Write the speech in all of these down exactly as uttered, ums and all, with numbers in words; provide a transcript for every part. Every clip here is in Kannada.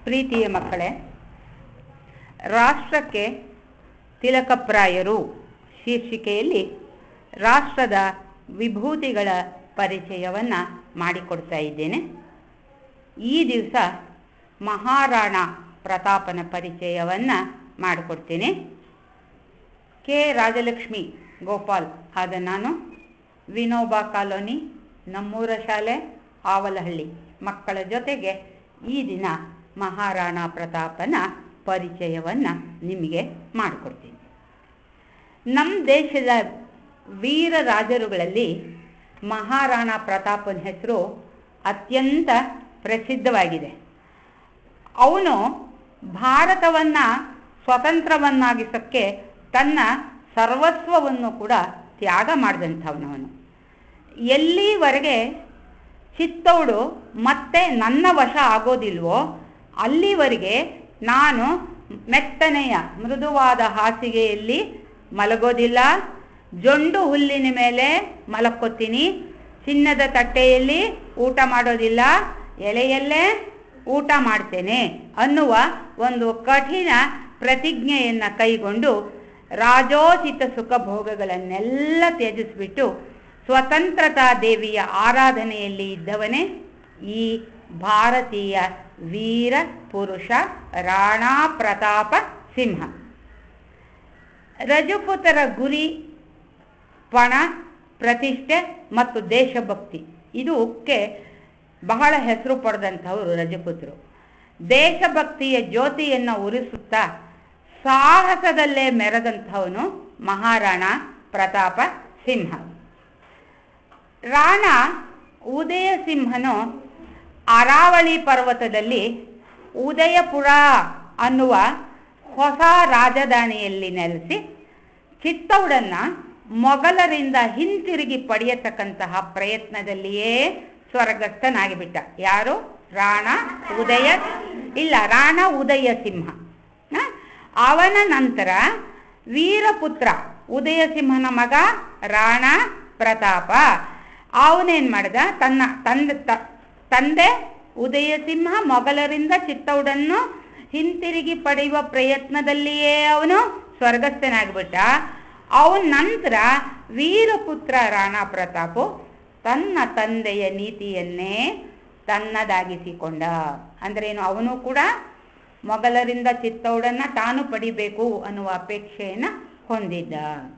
ಪ್ರೀತಿಯ ಮಕ್ಕಳೇ, ರಾಷ್ಟ್ರಕ್ಕೆ ತಿಲಕಪ್ರಾಯರು ಶೀರ್ಷಿಕೆಯಲ್ಲಿ ರಾಷ್ಟ್ರದ ವಿಭೂತಿಗಳ ಪರಿಚಯವನ್ನು ಮಾಡಿಕೊಡ್ತಾ ಇದ್ದೇನೆ. ಈ ದಿವಸ ಮಹಾರಾಣಾ ಪ್ರತಾಪನ ಪರಿಚಯವನ್ನು ಮಾಡಿಕೊಡ್ತೇನೆ. ಕೆ ರಾಜಲಕ್ಷ್ಮಿ ಗೋಪಾಲ್ ಆದ ನಾನು ವಿನೋಬಾ ಕಾಲೋನಿ, ನಮ್ಮೂರ ಶಾಲೆ, ಆವಲಹಳ್ಳಿ ಮಕ್ಕಳ ಜೊತೆಗೆ ಈ ದಿನ ಮಹಾರಾಣಾ ಪ್ರತಾಪನ ಪರಿಚಯವನ್ನು ನಿಮಗೆ ಮಾಡಿಕೊಡ್ತೀನಿ. ನಮ್ಮ ದೇಶದ ವೀರ ರಾಜರುಗಳಲ್ಲಿ ಮಹಾರಾಣಾ ಪ್ರತಾಪನ ಹೆಸರು ಅತ್ಯಂತ ಪ್ರಸಿದ್ಧವಾಗಿದೆ. ಅವನು ಭಾರತವನ್ನು ಸ್ವತಂತ್ರವನ್ನಾಗಿಸೋಕ್ಕೆ ತನ್ನ ಸರ್ವಸ್ವವನ್ನು ಕೂಡ ತ್ಯಾಗ ಮಾಡಿದಂಥವನವನು. ಎಲ್ಲಿವರೆಗೆ ಚಿತ್ತೌಡು ಮತ್ತೆ ನನ್ನ ವಶ ಆಗೋದಿಲ್ವೋ ಅಲ್ಲಿವರೆಗೆ ನಾನು ಮೆತ್ತನೆಯ ಮೃದುವಾದ ಹಾಸಿಗೆಯಲ್ಲಿ ಮಲಗೋದಿಲ್ಲ, ಜೊಂಡು ಹುಲ್ಲಿನ ಮೇಲೆ ಮಲಕ್ಕೋತೀನಿ, ಚಿನ್ನದ ತಟ್ಟೆಯಲ್ಲಿ ಊಟ ಮಾಡೋದಿಲ್ಲ, ಎಲೆಯಲ್ಲೇ ಊಟ ಮಾಡ್ತೇನೆ ಅನ್ನುವ ಒಂದು ಕಠಿಣ ಪ್ರತಿಜ್ಞೆಯನ್ನು ಕೈಗೊಂಡು ರಾಜೋಚಿತ ಸುಖ ಭೋಗಗಳನ್ನೆಲ್ಲ ತ್ಯಜಿಸಿಬಿಟ್ಟು ಸ್ವತಂತ್ರತಾ ದೇವಿಯ ಆರಾಧನೆಯಲ್ಲಿ ಇದ್ದವನೇ ಈ ಭಾರತೀಯ ವೀರ ಪುರುಷ ರಾಣಾ ಪ್ರತಾಪ ಸಿಂಹ. ರಜಪೂತರ ಗುರಿ, ಪಣ, ಪ್ರತಿಷ್ಠೆ ಮತ್ತು ದೇಶಭಕ್ತಿ ಇದಕ್ಕೆ ಬಹಳ ಹೆಸರು ಪಡೆದಂಥವರು ರಜಪೂತರು. ದೇಶಭಕ್ತಿಯ ಜ್ಯೋತಿಯನ್ನು ಉರಿಸುತ್ತಾ ಸಾಹಸದಲ್ಲೇ ಮೆರೆದಂಥವನು ಮಹಾರಾಣಾ ಪ್ರತಾಪ ಸಿಂಹ. ರಾಣಾ ಉದಯ ಸಿಂಹನು ಅರಾವಳಿ ಪರ್ವತದಲ್ಲಿ ಉದಯಪುರ ಅನ್ನುವ ಹೊಸ ರಾಜಧಾನಿಯಲ್ಲಿ ನೆಲೆಸಿ ಚಿತ್ತೌಡನ್ನು ಮೊಘಲರಿಂದ ಹಿಂತಿರುಗಿ ಪಡೆಯತಕ್ಕಂತಹ ಪ್ರಯತ್ನದಲ್ಲಿಯೇ ಸ್ವರ್ಗಸ್ಥನಾಗಿಬಿಟ್ಟ. ಯಾರು? ರಾಣಾ ಉದಯ ಇಲ್ಲ ರಾಣಾ ಉದಯ ಸಿಂಹ. ಅವನ ನಂತರ ವೀರಪುತ್ರ ಉದಯ ಸಿಂಹನ ಮಗ ರಾಣಾ ಪ್ರತಾಪ ಅವನೇನ್ ಮಾಡಿದ, ತನ್ನ ತಂದೆ ತಂದೆ ಉದಯ ಸಿಂಹ ಮೊಘಲರಿಂದ ಚಿತ್ತೌಡನ್ನು ಹಿಂತಿರುಗಿ ಪಡೆಯುವ ಪ್ರಯತ್ನದಲ್ಲಿಯೇ ಅವನು ಸ್ವರ್ಗಸ್ಥನಾಗ್ಬಿಟ್ಟ. ಅವನ ನಂತರ ವೀರಪುತ್ರ ರಾಣಾ ಪ್ರತಾಪು ತನ್ನ ತಂದೆಯ ನೀತಿಯನ್ನೇ ತನ್ನದಾಗಿಸಿಕೊಂಡ. ಅಂದ್ರೇನು, ಅವನು ಕೂಡ ಮೊಘಲರಿಂದ ಚಿತ್ತೌಡನ್ನು ತಾನು ಪಡಿಬೇಕು ಅನ್ನುವ ಅಪೇಕ್ಷೆಯನ್ನು ಹೊಂದಿದ್ದ.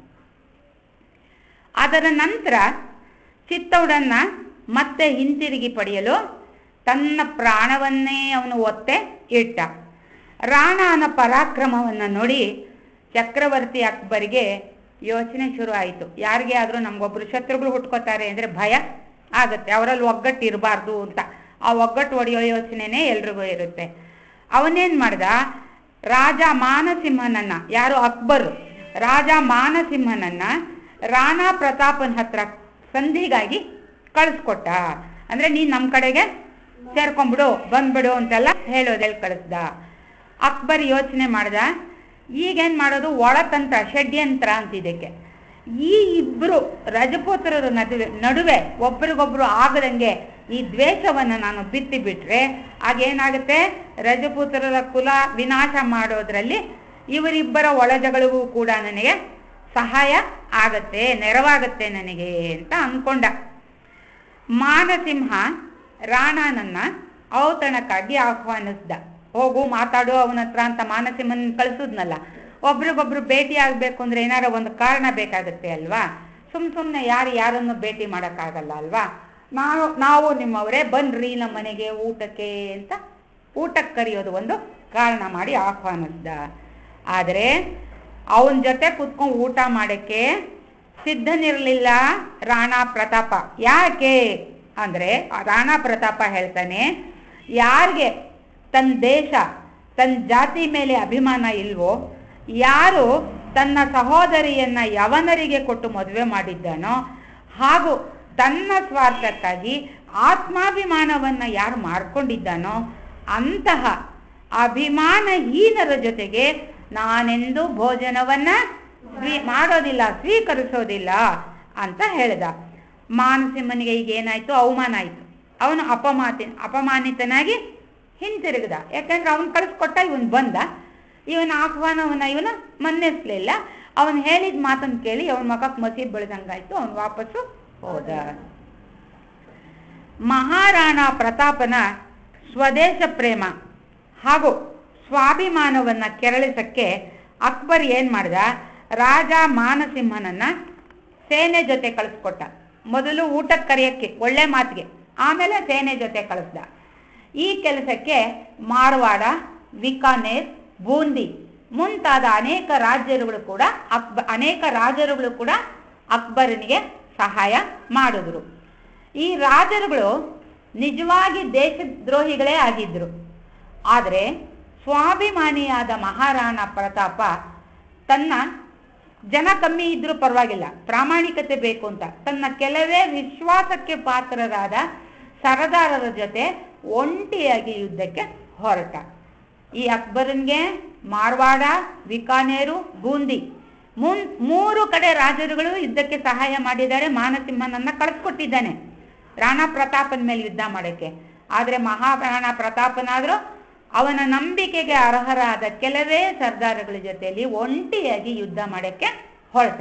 ಅದರ ನಂತರ ಚಿತ್ತೌಡನ್ನು ಮತ್ತೆ ಹಿಂತಿರುಗಿ ಪಡೆಯಲು ತನ್ನ ಪ್ರಾಣವನ್ನೇ ಅವನು ಒತ್ತೆ ಇಟ್ಟ. ರಾಣಾನ ಪರಾಕ್ರಮವನ್ನು ನೋಡಿ ಚಕ್ರವರ್ತಿ ಅಕ್ಬರಿಗೆ ಯೋಚನೆ ಶುರು ಆಯಿತು. ಯಾರಿಗೆ ಆದರೂ ನಮಗೊಬ್ಬರು ಶತ್ರುಗಳು ಹುಟ್ಕೋತಾರೆ ಅಂದರೆ ಭಯ ಆಗುತ್ತೆ, ಅವರಲ್ಲಿ ಒಗ್ಗಟ್ಟು ಇರಬಾರ್ದು ಅಂತ. ಆ ಒಗ್ಗಟ್ಟು ಒಡೆಯೋ ಯೋಚನೆನೇ ಎಲ್ರಿಗೂ ಇರುತ್ತೆ. ಅವನೇನು ಮಾಡ್ದ, ರಾಜ ಮಾನಸಿಂಹನನ್ನು, ಯಾರು ಅಕ್ಬರ್, ರಾಜ ಮಾನಸಿಂಹನನ್ನು ರಾಣಾ ಪ್ರತಾಪನ ಹತ್ರ ಸಂಧಿಗಾಗಿ ಕಳಿಸ್ಕೊಟ್ಟ. ಅಂದರೆ ನೀನು ನಮ್ಮ ಕಡೆಗೆ ಸೇರ್ಕೊಂಡ್ಬಿಡು, ಬಂದ್ಬಿಡು ಅಂತೆಲ್ಲ ಹೇಳೋದೇಳಿ ಕಳಿಸ್ದ. ಅಕ್ಬರ್ ಯೋಚನೆ ಮಾಡ್ದ, ಈಗೇನು ಮಾಡೋದು, ಒಳತಂತ್ರ, ಷಡ್ಯಂತ್ರ ಅಂತ ಇದಕ್ಕೆ. ಈ ಇಬ್ಬರು ರಜಪೂತ್ರರ ನಡುವೆ ನಡುವೆ ಒಬ್ರಿಗೊಬ್ರು ಆಗದಂಗೆ ಈ ದ್ವೇಷವನ್ನು ನಾನು ಬಿತ್ತಿ ಬಿಟ್ರೆ ಆಗೇನಾಗುತ್ತೆ, ರಜಪೂತ್ರರ ಕುಲ ವಿನಾಶ ಮಾಡೋದ್ರಲ್ಲಿ ಇವರಿಬ್ಬರ ಒಳಜಗಳಿಗೂ ಕೂಡ ನನಗೆ ಸಹಾಯ ಆಗತ್ತೆ, ನೆರವಾಗತ್ತೆ ನನಗೆ ಅಂತ ಅಂದ್ಕೊಂಡ. ಮಾನಸಿಂಹ ರಾಣಾನನ್ನ ಔತಣಕ್ಕಾಗಿ ಆಹ್ವಾನಿಸ್ದ. ಹೋಗು ಮಾತಾಡು ಅವನ ಹತ್ರ ಅಂತ ಮಾನಸಿಂಹನ ಕಳಿಸಿದ್ನಲ್ಲ. ಒಬ್ರಿಗೊಬ್ರು ಭೇಟಿ ಆಗಬೇಕು ಅಂದರೆ ಏನಾರ ಒಂದು ಕಾರಣ ಬೇಕಾಗುತ್ತೆ ಅಲ್ವಾ. ಸುಮ್ಮ ಸುಮ್ಮನೆ ಯಾರು ಯಾರನ್ನು ಭೇಟಿ ಮಾಡೋಕ್ಕಾಗಲ್ಲ ಅಲ್ವಾ. ನಾವು ನಾವು ನಿಮ್ಮವರೇ, ಬನ್ರಿ ನಮ್ಮ ಮನೆಗೆ ಊಟಕ್ಕೆ ಅಂತ ಊಟಕ್ಕೆ ಕರೆಯೋದು ಒಂದು ಕಾರಣ ಮಾಡಿ ಆಹ್ವಾನಿಸ್ದ. ಆದರೆ ಅವನ ಜೊತೆ ಕುತ್ಕೊಂಡು ಊಟ ಮಾಡೋಕ್ಕೆ ಸಿದ್ಧನಿರಲಿಲ್ಲ ರಾಣಾ ಪ್ರತಾಪ. ಯಾಕೆ ಅಂದರೆ ರಾಣಾ ಪ್ರತಾಪ ಹೇಳ್ತಾನೆ, ಯಾರಿಗೆ ತನ್ನ ದೇಶ ತನ್ನ ಜಾತಿ ಮೇಲೆ ಅಭಿಮಾನ ಇಲ್ವೋ, ಯಾರು ತನ್ನ ಸಹೋದರಿಯನ್ನು ಯವನರಿಗೆ ಕೊಟ್ಟು ಮದುವೆ ಮಾಡಿದ್ದಾನೋ, ಹಾಗೂ ತನ್ನ ಸ್ವಾರ್ಥಕ್ಕಾಗಿ ಆತ್ಮಾಭಿಮಾನವನ್ನು ಯಾರು ಮಾಡ್ಕೊಂಡಿದ್ದಾನೋ ಅಂತಹ ಅಭಿಮಾನಹೀನರ ಜೊತೆಗೆ ನಾನೆಂದು ಭೋಜನವನ್ನು ಸ್ವೀ ಮಾಡೋದಿಲ್ಲ ಸ್ವೀಕರಿಸೋದಿಲ್ಲ ಅಂತ ಹೇಳ್ದ. ಮಾನಸಿಂಹನಿಗೆ ಈಗ ಏನಾಯಿತು, ಅವಮಾನ ಆಯಿತು. ಅವನು ಅಪಮಾತಿ ಅಪಮಾನಿತನಾಗಿ ಹಿಂತಿರುಗಿದ. ಯಾಕಂದ್ರೆ ಅವನು ಕಳಿಸ್ಕೊಟ್ಟ, ಇವನು ಬಂದ, ಇವನ ಆಹ್ವಾನವನ್ನ ಇವನು ಮನ್ನಿಸ್ಲಿಲ್ಲ. ಅವನು ಹೇಳಿದ ಮಾತನ್ನು ಕೇಳಿ ಅವನ ಮಗಕ್ಕೆ ಮಸಿ ಬೆಳೆದಂಗಾಯ್ತು, ಅವನು ವಾಪಸ್ಸು ಹೋದ. ಮಹಾರಾಣಾ ಪ್ರತಾಪನ ಸ್ವದೇಶ ಪ್ರೇಮ ಹಾಗೂ ಸ್ವಾಭಿಮಾನವನ್ನ ಕೆರಳಿಸಕ್ಕೆ ಅಕ್ಬರ್ ಏನ್ ಮಾಡ್ದ, ರಾಜ ಮಾನಸಿಂಹನನ್ನ ಸೇನೆ ಜೊತೆ ಕಳಿಸ್ಕೊಟ್ಟ. ಮೊದಲು ಊಟಕ್ಕೆ ಕರೆಯಕ್ಕೆ, ಒಳ್ಳೆ ಮಾತಿಗೆ, ಆಮೇಲೆ ಸೇನೆ ಜೊತೆ ಕಳಿಸ್ದ. ಈ ಕೆಲಸಕ್ಕೆ ಮಾರವಾಡ, ಬಿಕಾನೇರ್, ಬೂಂದಿ ಮುಂತಾದ ಅನೇಕ ರಾಜ್ಯರುಗಳು ಕೂಡ ಅಕ್ಬ ಅನೇಕ ರಾಜರುಗಳು ಕೂಡ ಅಕ್ಬರನಿಗೆ ಸಹಾಯ ಮಾಡಿದ್ರು. ಈ ರಾಜರುಗಳು ನಿಜವಾಗಿ ದೇಶದ್ರೋಹಿಗಳೇ ಆಗಿದ್ರು. ಆದರೆ ಸ್ವಾಭಿಮಾನಿಯಾದ ಮಹಾರಾಣಾ ಪ್ರತಾಪ ತನ್ನ ಜನ ಕಮ್ಮಿ ಇದ್ರೂ ಪರವಾಗಿಲ್ಲ, ಪ್ರಾಮಾಣಿಕತೆ ಬೇಕು ಅಂತ ತನ್ನ ಕೆಲವೇ ವಿಶ್ವಾಸಕ್ಕೆ ಪಾತ್ರರಾದ ಸರದಾರರ ಜೊತೆ ಒಂಟಿಯಾಗಿ ಯುದ್ಧಕ್ಕೆ ಹೊರಟ. ಈ ಅಕ್ಬರನ್ಗೆ ಮಾರ್ವಾಡ, ಬಿಕಾನೇರು, ಬೂಂದಿ ಮುನ್ ಮೂರು ಕಡೆ ರಾಜರುಗಳು ಯುದ್ಧಕ್ಕೆ ಸಹಾಯ ಮಾಡಿದ್ದಾರೆ. ಮಾನಸಿಂಹನನ್ನ ಕಳಿಸ್ಕೊಟ್ಟಿದ್ದಾನೆ ರಾಣಾ ಪ್ರತಾಪನ ಮೇಲೆ ಯುದ್ಧ ಮಾಡೋಕ್ಕೆ. ಆದರೆ ಮಹಾರಾಣಾ ಪ್ರತಾಪನಾದರೂ ಅವನ ನಂಬಿಕೆಗೆ ಅರ್ಹರಾದ ಕೆಲವೇ ಸರ್ದಾರಗಳ ಜೊತೆಯಲ್ಲಿ ಒಂಟಿಯಾಗಿ ಯುದ್ಧ ಮಾಡೋಕ್ಕೆ ಹೊರಟ.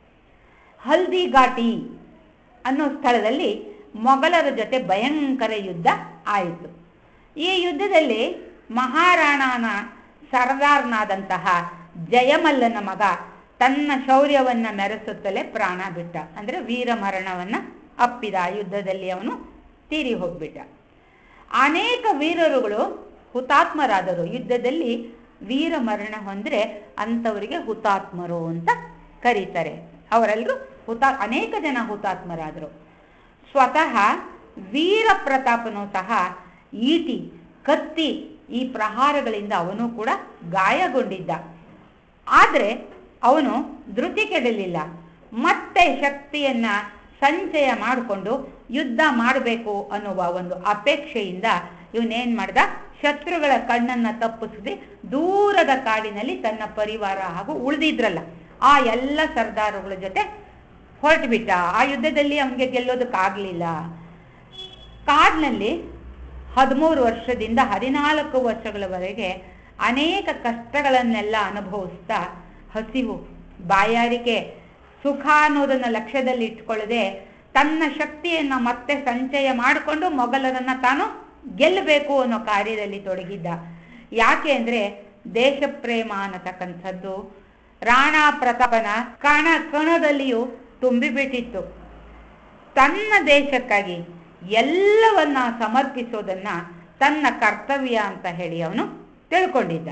ಹಲ್ದಿ ಘಾಟಿ ಅನ್ನೋ ಸ್ಥಳದಲ್ಲಿ ಮೊಘಲರ ಜೊತೆ ಭಯಂಕರ ಯುದ್ಧ ಆಯಿತು. ಈ ಯುದ್ಧದಲ್ಲಿ ಮಹಾರಾಣಾನ ಸರ್ದಾರ್ನಾದಂತಹ ಜಯಮಲ್ಲನ ಮಗ ತನ್ನ ಶೌರ್ಯವನ್ನ ಮೆರೆಸುತ್ತಲೇ ಪ್ರಾಣ ಬಿಟ್ಟ. ಅಂದ್ರೆ ವೀರ ಮರಣವನ್ನ ಅಪ್ಪಿದ. ಯುದ್ಧದಲ್ಲಿ ಅವನು ತೀರಿ ಹೋಗ್ಬಿಟ್ಟ. ಅನೇಕ ವೀರರುಗಳು ಹುತಾತ್ಮರಾದರು. ಯುದ್ಧದಲ್ಲಿ ವೀರ ಮರಣ ಹೊಂದ್ರೆ ಅಂಥವರಿಗೆ ಹುತಾತ್ಮರು ಅಂತ ಕರೀತಾರೆ. ಅವರೆಲ್ಲರೂ ಹುತಾ ಅನೇಕ ಜನ ಹುತಾತ್ಮರಾದರು. ಸ್ವತಃ ವೀರ ಪ್ರತಾಪನು ಸಹ ಈಟಿ, ಕತ್ತಿ ಈ ಪ್ರಹಾರಗಳಿಂದ ಅವನು ಕೂಡ ಗಾಯಗೊಂಡಿದ್ದ. ಆದರೆ ಅವನು ಧೃತಿ ಕೆಡಲಿಲ್ಲ. ಮತ್ತೆ ಶಕ್ತಿಯನ್ನ ಸಂಚಯ ಮಾಡಿಕೊಂಡು ಯುದ್ಧ ಮಾಡಬೇಕು ಅನ್ನುವ ಒಂದು ಅಪೇಕ್ಷೆಯಿಂದ ಇವನೇನ್ ಮಾಡ್ದ, ಶತ್ರುಗಳ ಕಣ್ಣನ್ನ ತಪ್ಪಿಸದೆ ದೂರದ ಕಾಡಿನಲ್ಲಿ ತನ್ನ ಪರಿವಾರ ಹಾಗೂ ಉಳಿದಿದ್ರಲ್ಲ ಆ ಎಲ್ಲ ಸರ್ದಾರಗಳ ಜೊತೆ ಹೊರಟು ಬಿಟ್ಟ. ಆ ಯುದ್ಧದಲ್ಲಿ ಅವನಿಗೆ ಗೆಲ್ಲೋದಕ್ಕಾಗ್ಲಿಲ್ಲ. ಕಾಡಿನಲ್ಲಿ ಹದಿಮೂರು ವರ್ಷದಿಂದ ಹದಿನಾಲ್ಕು ವರ್ಷಗಳವರೆಗೆ ಅನೇಕ ಕಷ್ಟಗಳನ್ನೆಲ್ಲ ಅನುಭವಿಸ್ತಾ ಹಸಿವು, ಬಾಯಾರಿಕೆ, ಸುಖ ಅನ್ನೋದನ್ನ ಲಕ್ಷ್ಯದಲ್ಲಿ ಇಟ್ಕೊಳ್ಳದೆ ತನ್ನ ಶಕ್ತಿಯನ್ನ ಮತ್ತೆ ಸಂಚಯ ಮಾಡಿಕೊಂಡು ಮೊಘಲರನ್ನ ತಾನು ಗೆಲ್ಲಬೇಕು ಅನ್ನೋ ಕಾರ್ಯದಲ್ಲಿ ತೊಡಗಿದ್ದ. ಯಾಕೆ ಅಂದ್ರೆ ದೇಶ ಪ್ರೇಮ ಅನ್ನತಕ್ಕಂಥದ್ದು ರಾಣಾ ಪ್ರತಾಪನ ಕಣ ಕಣದಲ್ಲಿಯೂ ತುಂಬಿಬಿಟ್ಟಿತ್ತು. ತನ್ನ ದೇಶಕ್ಕಾಗಿ ಎಲ್ಲವನ್ನ ಸಮರ್ಪಿಸೋದನ್ನ ತನ್ನ ಕರ್ತವ್ಯ ಅಂತ ಹೇಳಿ ಅವನು ತಿಳ್ಕೊಂಡಿದ್ದ.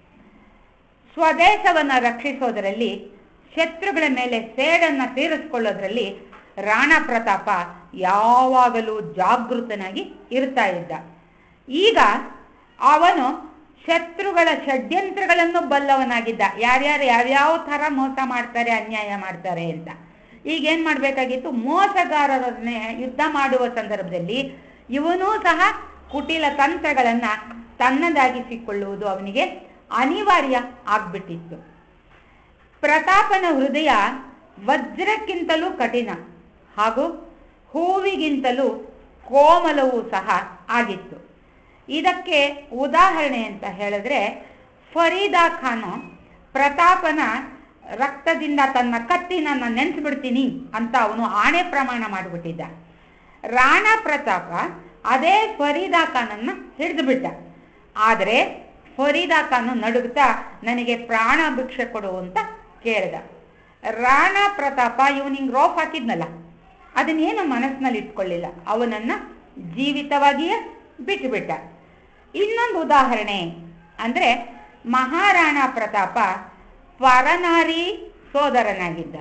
ಸ್ವದೇಶವನ್ನ ರಕ್ಷಿಸೋದರಲ್ಲಿ, ಶತ್ರುಗಳ ಮೇಲೆ ಸೇಡನ್ನ ತೀರಿಸ್ಕೊಳ್ಳೋದ್ರಲ್ಲಿ ರಾಣಾ ಪ್ರತಾಪ ಯಾವಾಗಲೂ ಜಾಗೃತನಾಗಿ ಇರ್ತಾ ಇದ್ದ. ಈಗ ಅವನು ಶತ್ರುಗಳ ಷಡ್ಯಂತ್ರಗಳನ್ನು ಬಲ್ಲವನಾಗಿದ್ದ. ಯಾರ್ಯಾರು ಯಾವ್ಯಾವ ಥರ ಮೋಸ ಮಾಡ್ತಾರೆ, ಅನ್ಯಾಯ ಮಾಡ್ತಾರೆ ಅಂತ. ಈಗೇನ್ ಮಾಡ್ಬೇಕಾಗಿತ್ತು, ಮೋಸಗಾರರನ್ನೇ ಯುದ್ಧ ಮಾಡುವ ಸಂದರ್ಭದಲ್ಲಿ ಇವನೂ ಸಹ ಕುಟಿಲ ತಂತ್ರಗಳನ್ನ ತನ್ನದಾಗಿಸಿಕೊಳ್ಳುವುದು ಅವನಿಗೆ ಅನಿವಾರ್ಯ ಆಗ್ಬಿಟ್ಟಿತ್ತು. ಪ್ರತಾಪನ ಹೃದಯ ವಜ್ರಕ್ಕಿಂತಲೂ ಕಠಿಣ ಹಾಗೂ ಹೂವಿಗಿಂತಲೂ ಕೋಮಲವೂ ಸಹ ಆಗಿತ್ತು. ಇದಕ್ಕೆ ಉದಾಹರಣೆ ಅಂತ ಹೇಳಿದ್ರೆ, ಫರೀದಾ ಖಾನು ಪ್ರತಾಪನ ರಕ್ತದಿಂದ ತನ್ನ ಕತ್ತಿನ ನೆನೆಸ್ಬಿಡ್ತೀನಿ ಅಂತ ಅವನು ಆಣೆ ಪ್ರಮಾಣ ಮಾಡಿಬಿಟ್ಟಿದ್ದ. ರಾಣಾ ಪ್ರತಾಪ ಅದೇ ಫರೀದಾ ಖಾನನ್ನ ಹಿಡಿದು ಬಿಟ್ಟ. ಆದರೆ ಫರೀದಾ ಖಾನು ನಡುಗ್ತಾ ನನಗೆ ಪ್ರಾಣ ಭಿಕ್ಷೆ ಕೊಡು ಅಂತ ಕೇಳಿದ. ರಾಣಾ ಪ್ರತಾಪ ಇವನಿಗೆ ರೋಫ್ ಹಾಕಿದ್ನಲ್ಲ, ಅದನ್ನೇನು ಮನಸ್ಸಿನಲ್ಲಿ ಇಟ್ಕೊಳ್ಳಿಲ್ಲ, ಅವನನ್ನ ಜೀವಿತವಾಗಿಯೇ ಬಿಟ್ಟುಬಿಟ್ಟ. ಇನ್ನೊಂದು ಉದಾಹರಣೆ ಅಂದ್ರೆ, ಮಹಾರಾಣಾ ಪ್ರತಾಪ ಪರನಾರಿ ಸೋದರನಾಗಿದ್ದ.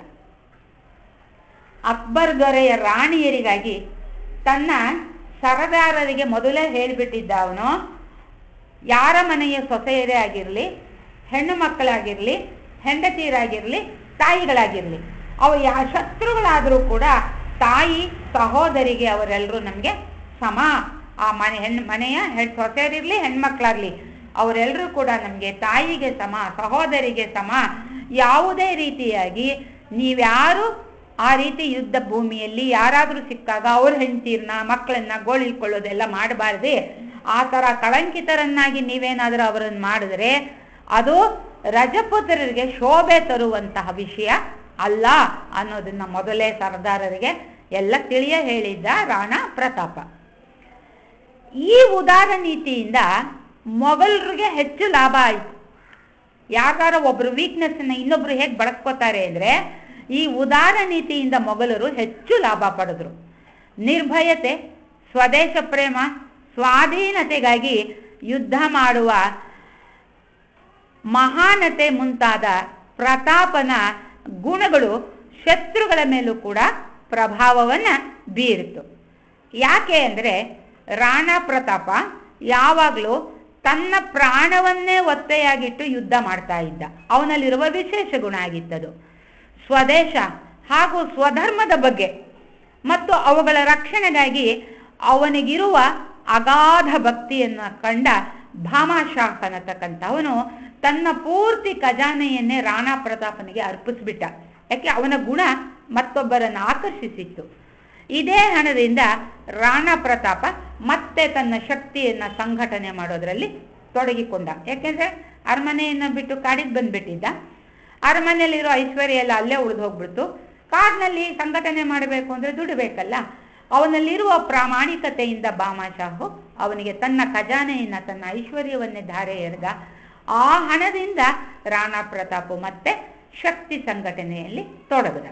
ಅಕ್ಬರ್ ದೊರೆಯ ರಾಣಿಯರಿಗಾಗಿ ತನ್ನ ಸರದಾರರಿಗೆ ಮೊದಲೇ ಹೇಳಿಬಿಟ್ಟಿದ್ದ ಅವನು, ಯಾರ ಮನೆಯ ಸೊಸೆಯರೇ ಆಗಿರಲಿ, ಹೆಣ್ಣು ಮಕ್ಕಳಾಗಿರ್ಲಿ, ಹೆಂಡತಿಯರಾಗಿರ್ಲಿ, ತಾಯಿಗಳಾಗಿರ್ಲಿ, ಅವ ಯಾ ಶತ್ರುಗಳಾದರೂ ಕೂಡ ತಾಯಿ ಸಹೋದರಿಗೆ ಅವರೆಲ್ಲರೂ ನಮಗೆ ಸಮ. ಆ ಮನೆ ಹೆಣ್ಣು ಮನೆಯ ಹೆಣ್ ಸೊಸೆಯರಿರ್ಲಿ, ಹೆಣ್ಮಕ್ಳಾಗ್ಲಿ, ಅವರೆಲ್ಲರೂ ಕೂಡ ನಮಗೆ ತಾಯಿಗೆ ಸಮ, ಸಹೋದರಿಗೆ ಸಮ. ಯಾವುದೇ ರೀತಿಯಾಗಿ ನೀವ್ಯಾರು ಆ ರೀತಿ ಯುದ್ಧ ಭೂಮಿಯಲ್ಲಿ ಯಾರಾದರೂ ಸಿಕ್ಕಾಗ ಅವ್ರ ಹೆಂಡತೀರ್ನ ಮಕ್ಕಳನ್ನ ಗೋಳಿಕೊಳ್ಳೋದೆಲ್ಲ ಮಾಡಬಾರ್ದೆ. ಆ ಥರ ಕಳಂಕಿತರನ್ನಾಗಿ ನೀವೇನಾದರೂ ಅವರನ್ನು ಮಾಡಿದ್ರೆ ಅದು ರಜಪುತ್ರರಿಗೆ ಶೋಭೆ ತರುವಂತಹ ವಿಷಯ ಅಲ್ಲ ಅನ್ನೋದನ್ನ ಮೊದಲೇ ಸರ್ದಾರರಿಗೆ ಎಲ್ಲ ತಿಳಿಯ ಹೇಳಿದ್ದ ರಾಣಾ ಪ್ರತಾಪ. ಈ ಉದಾರ ನೀತಿಯಿಂದ ಮೊಘಲರಿಗೆ ಹೆಚ್ಚು ಲಾಭ ಆಯಿತು. ಯಾರ ಒಬ್ರು ವೀಕ್ನೆಸ್ನ ಇನ್ನೊಬ್ರು ಹೇಗೆ ಬಳಸ್ಕೋತಾರೆ ಅಂದರೆ, ಈ ಉದಾರ ನೀತಿಯಿಂದ ಮೊಘಲರು ಹೆಚ್ಚು ಲಾಭ ಪಡೆದ್ರು. ನಿರ್ಭಯತೆ, ಸ್ವದೇಶ ಪ್ರೇಮ, ಸ್ವಾಧೀನತೆಗಾಗಿ ಯುದ್ಧ ಮಾಡುವ ಮಹಾನತೆ ಮುಂತಾದ ಪ್ರತಾಪನ ಗುಣಗಳು ಶತ್ರುಗಳ ಮೇಲೂ ಕೂಡ ಪ್ರಭಾವವನ್ನು ಬೀರಿತು. ಯಾಕೆ ಅಂದರೆ ರಾಣಾ ಪ್ರತಾಪ ಯಾವಾಗಲೂ ತನ್ನ ಪ್ರಾಣವನ್ನೇ ಒತ್ತೆಯಾಗಿಟ್ಟು ಯುದ್ಧ ಮಾಡ್ತಾ ಇದ್ದ. ಅವನಲ್ಲಿರುವ ವಿಶೇಷ ಗುಣ ಆಗಿತ್ತದು. ಸ್ವದೇಶ ಹಾಗೂ ಸ್ವಧರ್ಮದ ಬಗ್ಗೆ ಮತ್ತು ಅವುಗಳ ರಕ್ಷಣೆಗಾಗಿ ಅವನಿಗಿರುವ ಅಗಾಧ ಭಕ್ತಿಯನ್ನು ಕಂಡ ಭಾಮಾಶಾಹ ಅನ್ನತಕ್ಕಂಥವನು ತನ್ನ ಪೂರ್ತಿ ಖಜಾನೆಯನ್ನೇ ರಾಣಾ ಪ್ರತಾಪನಿಗೆ ಅರ್ಪಿಸ್ಬಿಟ್ಟ. ಯಾಕೆ ಅವನ ಗುಣ ಮತ್ತೊಬ್ಬರನ್ನು ಆಕರ್ಷಿಸಿತ್ತು. ಇದೇ ಹಣದಿಂದ ರಾಣಾ ಪ್ರತಾಪ ಮತ್ತೆ ತನ್ನ ಶಕ್ತಿಯನ್ನು ಸಂಘಟನೆ ಮಾಡೋದರಲ್ಲಿ ತೊಡಗಿಕೊಂಡ. ಯಾಕೆಂದರೆ ಅರಮನೆಯನ್ನು ಬಿಟ್ಟು ಕಾಡಿಗೆ ಬಂದುಬಿಟ್ಟಿದ್ದ. ಅರಮನೆಯಲ್ಲಿರೋ ಐಶ್ವರ್ಯ ಎಲ್ಲ ಅಲ್ಲೇ ಉಳಿದು ಹೋಗ್ಬಿಡ್ತು. ಕಾಡಿನಲ್ಲಿ ಸಂಘಟನೆ ಮಾಡಬೇಕು ಅಂದರೆ ದುಡಿಬೇಕಲ್ಲ. ಅವನಲ್ಲಿರುವ ಪ್ರಾಮಾಣಿಕತೆಯಿಂದ ಭಾಮಾಶಾಹು ಅವನಿಗೆ ತನ್ನ ಖಜಾನೆಯನ್ನು, ತನ್ನ ಐಶ್ವರ್ಯವನ್ನೇ ಧಾರೆ ಎರೆದ. ಆ ಹಣದಿಂದ ರಾಣಾ ಪ್ರತಾಪ ಮತ್ತೆ ಶಕ್ತಿ ಸಂಘಟನೆಯಲ್ಲಿ ತೊಡಗಿದ.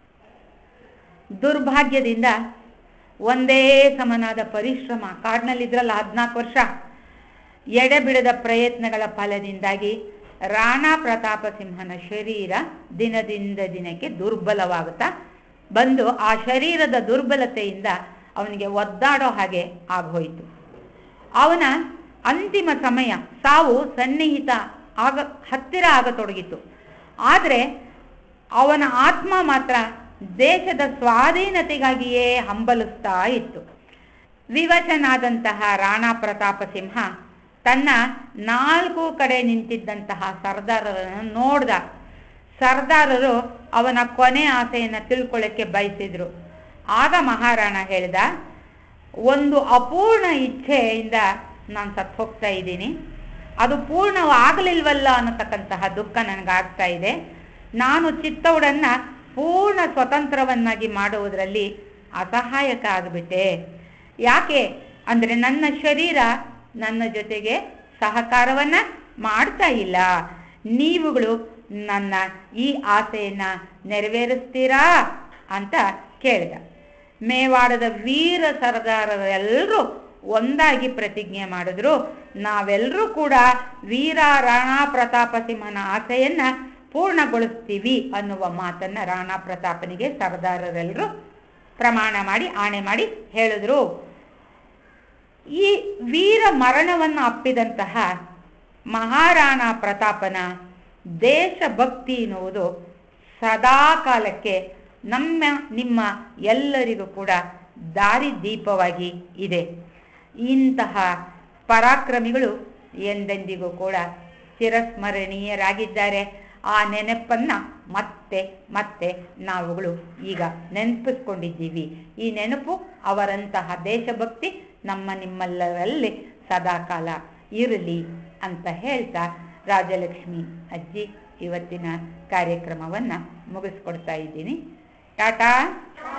ದುರ್ಭಾಗ್ಯದಿಂದ ಒಂದೇ ಸಮನಾದ ಪರಿಶ್ರಮ, ಕಾಡಿನಲ್ಲಿದ್ರಲ್ಲ ಹದಿನಾಲ್ಕು ವರ್ಷ, ಎಡೆಬಿಡದ ಪ್ರಯತ್ನಗಳ ಫಲದಿಂದಾಗಿ ರಾಣಾ ಪ್ರತಾಪ ಸಿಂಹನ ಶರೀರ ದಿನದಿಂದ ದಿನಕ್ಕೆ ದುರ್ಬಲವಾಗುತ್ತಾ ಬಂದು ಆ ಶರೀರದ ದುರ್ಬಲತೆಯಿಂದ ಅವನಿಗೆ ಒದ್ದಾಡೋ ಹಾಗೆ ಆಗೋಯಿತು. ಅವನ ಅಂತಿಮ ಸಮಯ, ಸಾವು ಸನ್ನಿಹಿತ ಆಗ ಹತ್ತಿರ ಆಗತೊಡಗಿತು. ಆದರೆ ಅವನ ಆತ್ಮ ಮಾತ್ರ ದೇಶದ ಸ್ವಾಧೀನತೆಗಾಗಿಯೇ ಹಂಬಲಿಸ್ತಾ ಇತ್ತು. ವಿವಶನಾದಂತಹ ರಾಣಾ ಪ್ರತಾಪ ಸಿಂಹ ತನ್ನ ನಾಲ್ಕು ಕಡೆ ನಿಂತಿದ್ದಂತಹ ಸರ್ದಾರರನ್ನು ನೋಡ್ದ. ಸರ್ದಾರರು ಅವನ ಕೊನೆ ಆಸೆಯನ್ನು ತಿಳ್ಕೊಳ್ಳೋಕ್ಕೆ ಬಯಸಿದ್ರು. ಆಗ ಮಹಾರಾಣ ಹೇಳಿದ, ಒಂದು ಅಪೂರ್ಣ ಇಚ್ಛೆಯಿಂದ ನಾನು ಸತ್ತು ಹೋಗ್ತಾ ಇದ್ದೀನಿ, ಅದು ಪೂರ್ಣವಾಗಲಿಲ್ವಲ್ಲ ಅನ್ನತಕ್ಕಂತಹ ದುಃಖ ನನಗಾಗ್ತಾ ಇದೆ. ನಾನು ಚಿತ್ತೌಡನ್ನು ಪೂರ್ಣ ಸ್ವತಂತ್ರವನ್ನಾಗಿ ಮಾಡುವುದರಲ್ಲಿ ಅಸಹಾಯಕ ಆಗಿಬಿಟ್ಟೆ. ಯಾಕೆ ಅಂದರೆ ನನ್ನ ಶರೀರ ನನ್ನ ಜೊತೆಗೆ ಸಹಕಾರವನ್ನು ಮಾಡ್ತಾ ಇಲ್ಲ. ನೀವುಗಳು ನನ್ನ ಈ ಆಸೆಯನ್ನು ನೆರವೇರಿಸ್ತೀರಾ ಅಂತ ಕೇಳಿದ. ಮೇವಾಡದ ವೀರ ಸರ್ದಾರರೆಲ್ಲರೂ ಒಂದಾಗಿ ಪ್ರತಿಜ್ಞೆ ಮಾಡಿದ್ರು, ನಾವೆಲ್ಲರೂ ಕೂಡ ವೀರ ರಾಣಾ ಪ್ರತಾಪ ಸಿಂಹನ ಆಸೆಯನ್ನು ಪೂರ್ಣಗೊಳಿಸ್ತೀವಿ ಅನ್ನುವ ಮಾತನ್ನು ರಾಣಾ ಪ್ರತಾಪನಿಗೆ ಸರ್ದಾರರೆಲ್ಲರೂ ಪ್ರಮಾಣ ಮಾಡಿ ಆಣೆ ಮಾಡಿ ಹೇಳಿದ್ರು. ಈ ವೀರ ಮರಣವನ್ನು ಅಪ್ಪಿದಂತಹ ಮಹಾರಾಣಾ ಪ್ರತಾಪನ ದೇಶಭಕ್ತಿ ಎನ್ನುವುದು ಸದಾ ಕಾಲಕ್ಕೆ ನಮ್ಮ ನಿಮ್ಮ ಎಲ್ಲರಿಗೂ ಕೂಡ ದಾರಿದೀಪವಾಗಿ ಇದೆ. ಇಂತಹ ಪರಾಕ್ರಮಿಗಳು ಎಂದೆಂದಿಗೂ ಕೂಡ ಚಿರಸ್ಮರಣೀಯರಾಗಿದ್ದಾರೆ. ಆ ನೆನಪನ್ನು ಮತ್ತೆ ಮತ್ತೆ ನಾವುಗಳು ಈಗ ನೆನಪಿಸ್ಕೊಂಡಿದ್ದೀವಿ. ಈ ನೆನಪು ಅವರಂತಹ ದೇಶಭಕ್ತಿ ನಮ್ಮ ನಿಮ್ಮೆಲ್ಲರಲ್ಲಿ ಸದಾಕಾಲ ಇರಲಿ ಅಂತ ಹೇಳ್ತಾ ರಾಜಲಕ್ಷ್ಮಿ ಅಜ್ಜಿ ಇವತ್ತಿನ ಕಾರ್ಯಕ್ರಮವನ್ನು ಮುಗಿಸ್ಕೊಡ್ತಾ ಇದ್ದೀನಿ. ಟಾಟಾ.